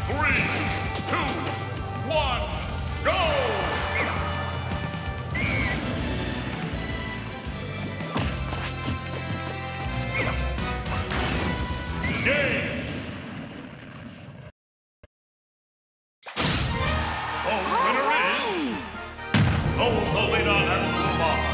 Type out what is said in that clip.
3, 2, 1, go! Game! The winner is Rosalina and Luma.